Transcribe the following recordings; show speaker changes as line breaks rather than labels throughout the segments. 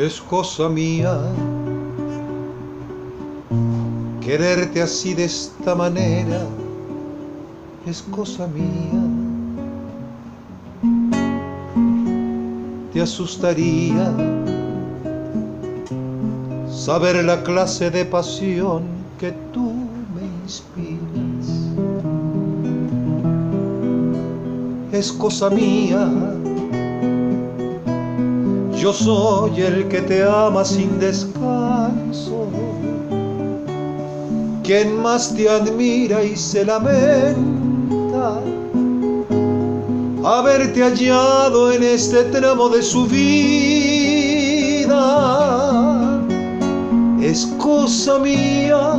Es cosa mía quererte así de esta manera, es cosa mía. Te asustaría saber la clase de pasión que tú me inspiras. Es cosa mía. Yo soy el que te ama sin descanso, quien más te admira y se lamenta haberte hallado en este tramo de su vida. Es cosa mía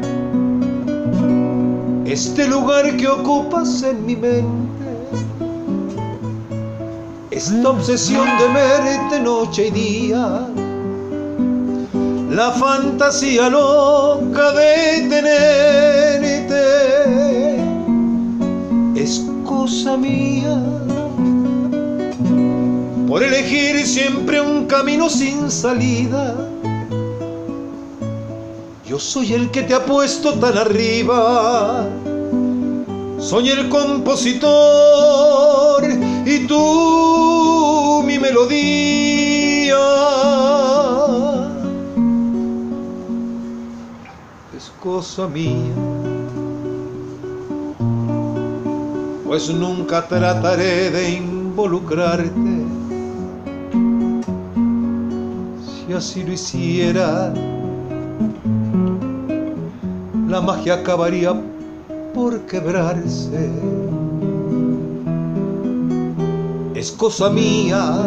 este lugar que ocupas en mi mente, esta obsesión de verte noche y día, la fantasía loca de tenerte. Es cosa mía por elegir siempre un camino sin salida. Yo soy el que te ha puesto tan arriba, soy el compositor y tú mi melodía. Es cosa mía, pues nunca trataré de involucrarte. Si así lo hiciera, la magia acabaría por quebrarse. Es cosa mía,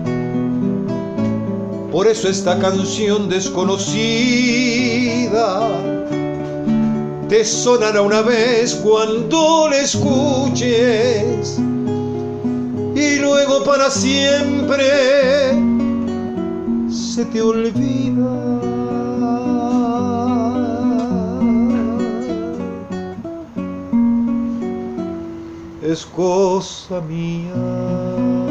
por eso esta canción desconocida te sonará una vez cuando la escuches y luego para siempre se te olvida. Es cosa mía.